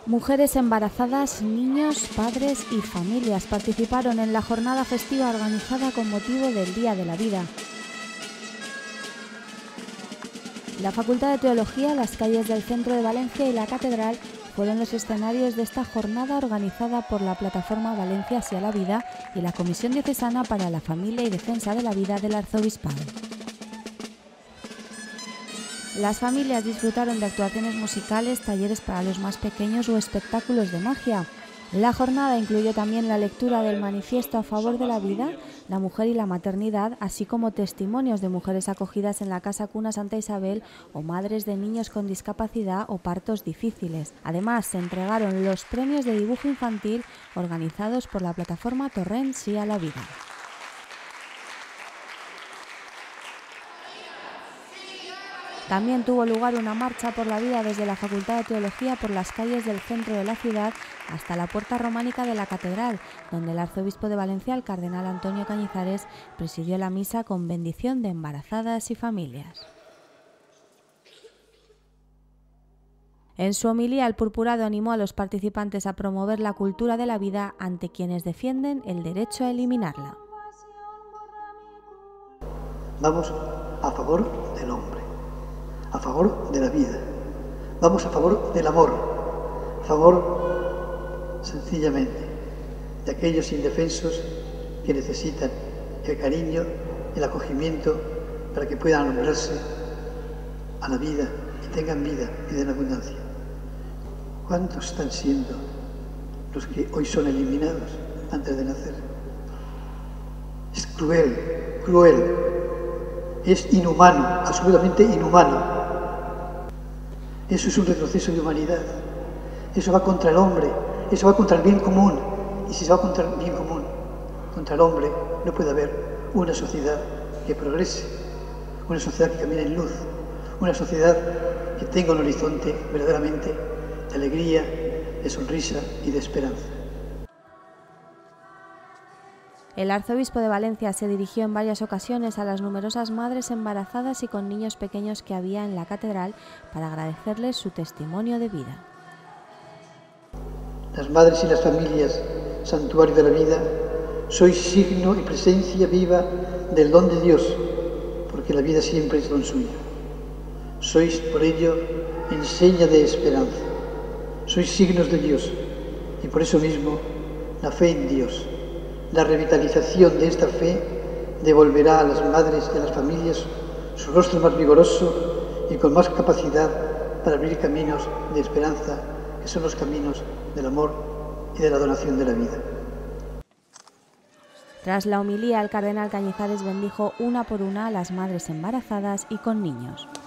Mujeres embarazadas, niños, padres y familias participaron en la jornada festiva organizada con motivo del Día de la Vida. La Facultad de Teología, las calles del centro de Valencia y la Catedral fueron los escenarios de esta jornada organizada por la Plataforma Valencia Sí a la Vida y la Comisión Diocesana para la Familia y Defensa de la Vida del Arzobispado. Las familias disfrutaron de actuaciones musicales, talleres para los más pequeños o espectáculos de magia. La jornada incluyó también la lectura del manifiesto a favor de la vida, la mujer y la maternidad, así como testimonios de mujeres acogidas en la Casa Cuna Santa Isabel o madres de niños con discapacidad o partos difíciles. Además, se entregaron los premios de dibujo infantil organizados por la plataforma Torrent Sí a la Vida. También tuvo lugar una marcha por la vida desde la Facultad de Teología por las calles del centro de la ciudad hasta la puerta románica de la Catedral, donde el arzobispo de Valencia, el cardenal Antonio Cañizares, presidió la misa con bendición de embarazadas y familias. En su homilía, el purpurado animó a los participantes a promover la cultura de la vida ante quienes defienden el derecho a eliminarla. Vamos a favor del hombre, a favor de la vida, vamos a favor del amor, a favor sencillamente de aquellos indefensos que necesitan el cariño, el acogimiento para que puedan alumbrarse a la vida y tengan vida y den abundancia. ¿Cuántos están siendo los que hoy son eliminados antes de nacer? Es cruel, cruel, es inhumano, absolutamente inhumano. Eso es un retroceso de humanidad, eso va contra el hombre, eso va contra el bien común. Y si se va contra el bien común, contra el hombre, no puede haber una sociedad que progrese, una sociedad que camine en luz, una sociedad que tenga un horizonte verdaderamente de alegría, de sonrisa y de esperanza. El arzobispo de Valencia se dirigió en varias ocasiones a las numerosas madres embarazadas y con niños pequeños que había en la catedral para agradecerles su testimonio de vida. Las madres y las familias, santuario de la vida, sois signo y presencia viva del don de Dios, porque la vida siempre es don suyo. Sois, por ello, enseña de esperanza. Sois signos de Dios y por eso mismo la fe en Dios. La revitalización de esta fe devolverá a las madres y a las familias su rostro más vigoroso y con más capacidad para abrir caminos de esperanza, que son los caminos del amor y de la donación de la vida. Tras la homilía, el cardenal Cañizares bendijo una por una a las madres embarazadas y con niños.